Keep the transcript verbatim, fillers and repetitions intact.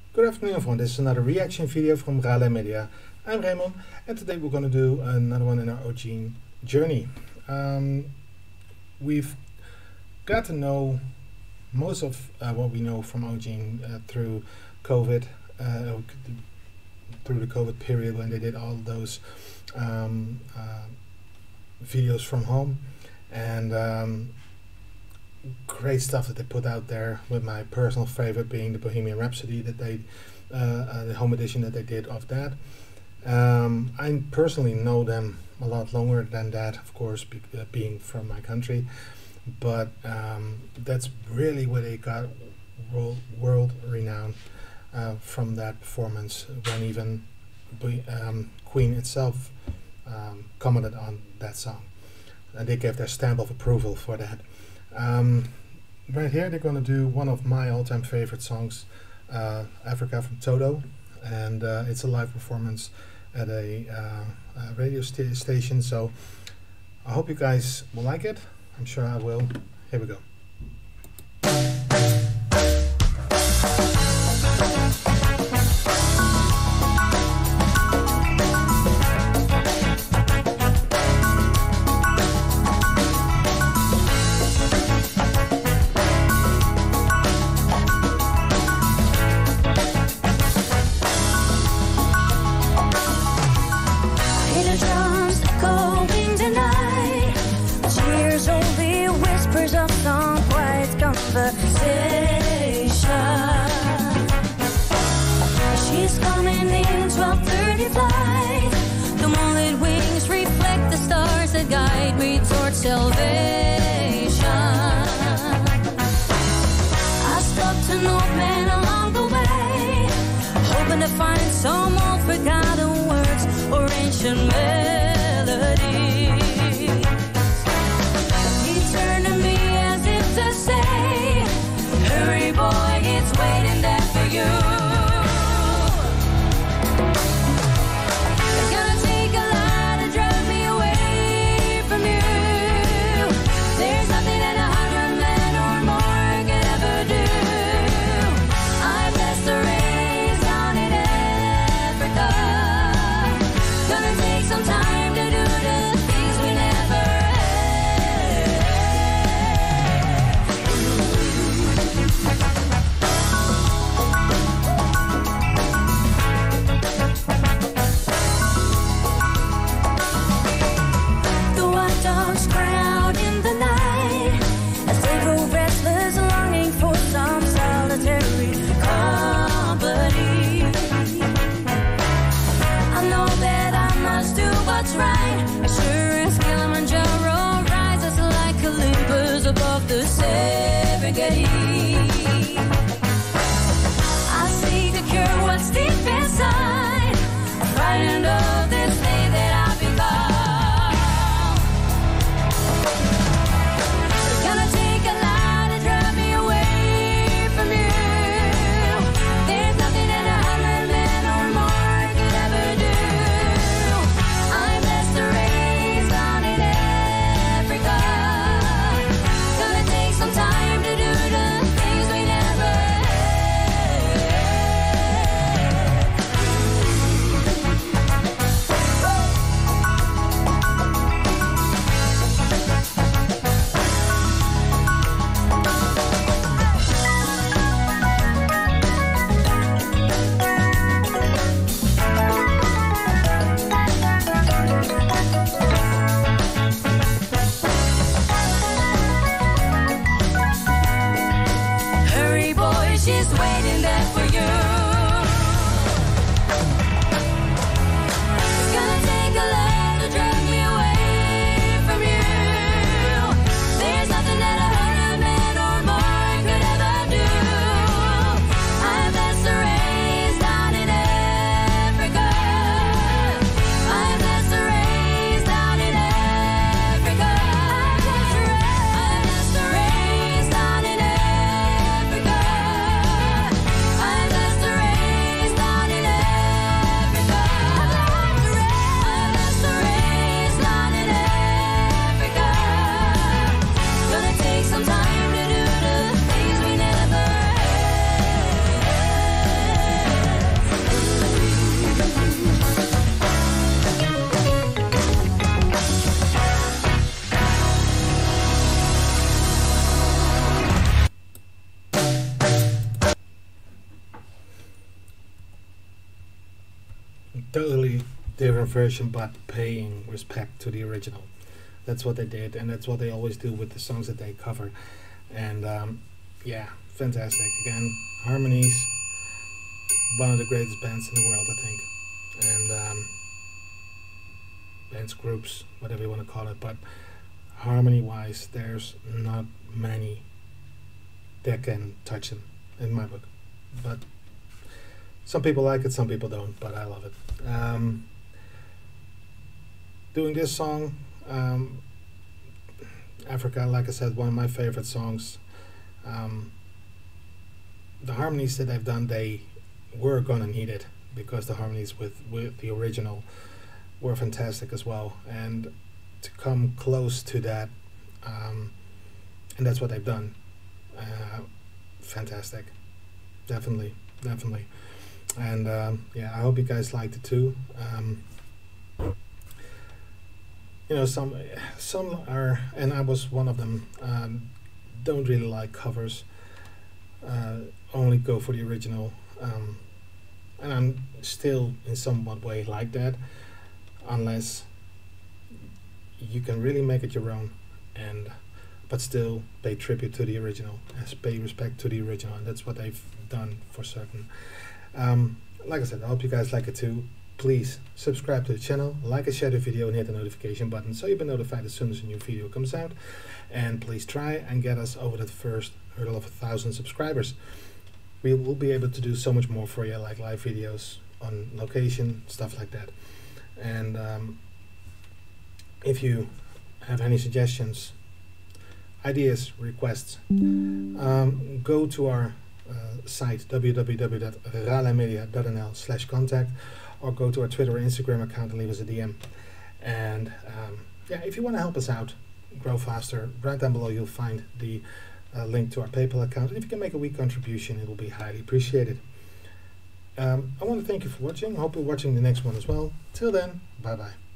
Good afternoon everyone, this is another reaction video from RaLei Media. I'm Raymond and today we're going to do another one in our Ojin journey. Um, we've got to know most of uh, what we know from Ojin uh, through COVID, uh, through the COVID period when they did all those um, uh, videos from home, and um, great stuff that they put out there, with my personal favorite being the Bohemian Rhapsody that they uh, uh, the home edition that they did of that. um, I personally know them a lot longer than that, of course, be, uh, being from my country, but um, that's really where they got world, world renown uh, from that performance, when even um, Queen itself um, commented on that song, and they gave their stamp of approval for that. Um, right here they're going to do one of my all-time favorite songs, uh, Africa from Toto, and uh, it's a live performance at a, uh, a radio st station, so I hope you guys will like it. I'm sure I will. Here we go. She's coming in twelve thirty flight. The moonlit wings reflect the stars that guide me towards salvation. I stopped an old man along the way, hoping to find some old forgotten words or ancient melodies. He turned to me as if to say, "Hurry, boy, it's waiting there for you." It's gonna take a lot to drive me away from you. There's nothing that a hundred men or more could ever do. I bless the rays down in Africa. Gonna take some time to do the things we never right. As sure as Kilimanjaro rises like Olympus above the Serengeti, I seek to cure what's deep inside, frightened of this thing that I've become. It's gonna take a lot to drive me away from you. There's nothing that a hundred men or more could ever do. Time to do the things we never she's waiting there for you. It's gonna take a lot to drive me away from you. There's nothing that a hundred men or more could ever do. I bless the rays down in Africa. I bless the rays down in Africa. I bless the rays down in Africa. totally different version, but paying respect to the original. That's what they did, and that's what they always do with the songs that they cover. And um, yeah, fantastic. Again, harmonies, one of the greatest bands in the world, I think. And um, bands, groups, whatever you want to call it, but harmony-wise, there's not many that can touch them in my book. But some people like it, some people don't, but I love it. Um, doing this song, um, Africa, like I said, one of my favorite songs. Um, the harmonies that I've done, they were gonna need it, because the harmonies with, with the original were fantastic as well. And to come close to that, um, and that's what they've done. Uh, fantastic, definitely, definitely. And um, yeah, I hope you guys liked it too. Um, you know, some some are, and I was one of them, um, don't really like covers, uh, only go for the original. Um, and I'm still in somewhat way like that, unless you can really make it your own, and but still pay tribute to the original, as pay respect to the original, and that's what they've done for certain. Um, like I said, I hope you guys like it too. Please subscribe to the channel, like and share the video, and hit the notification button so you'll be notified as soon as a new video comes out. And please try and get us over the first hurdle of a thousand subscribers. We will be able to do so much more for you, like live videos on location, stuff like that. And um, if you have any suggestions, ideas, requests, um, go to our uh, site w w w dot ralei media dot n l slash contact, or go to our Twitter or Instagram account and leave us a D M. And um, yeah, if you want to help us out, grow faster, right down below you'll find the uh, link to our PayPal account. And if you can make a week contribution, it will be highly appreciated. Um, I want to thank you for watching. I hope you're watching the next one as well. Till then, bye bye.